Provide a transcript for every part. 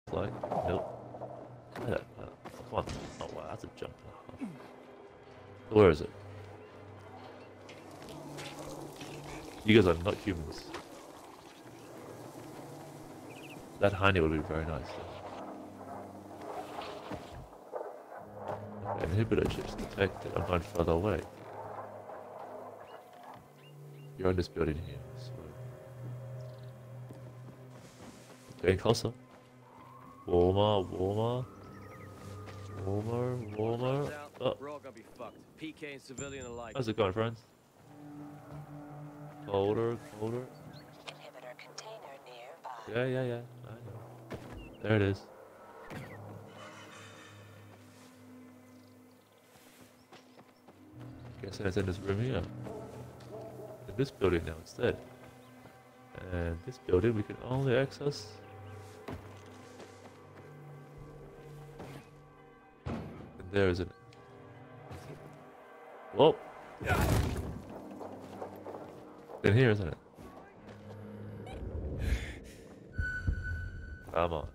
like. Nope. Come on. Oh wow, that's a jump. Where is it? You guys are not humans. That hiney would be very nice. Okay, inhibitor chips detected. I'm going further away. You're in this building here, so... Getting closer. Warmer. Oh. We're all gonna be fucked. PK and civilian alike. How's it going, friends? Colder. Inhibitor container nearby. Yeah. I know. There it is. Guessing it's in this room here. In this building now instead. And this building we can only access. And there isn't it. Whoa! In here, isn't it? Come on.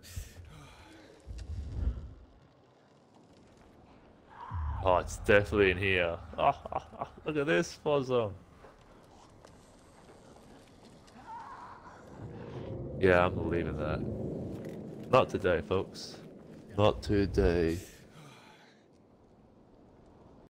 Oh, it's definitely in here. Look at this fuzz zone. Yeah, I'm believing that. Not today, folks. Not today.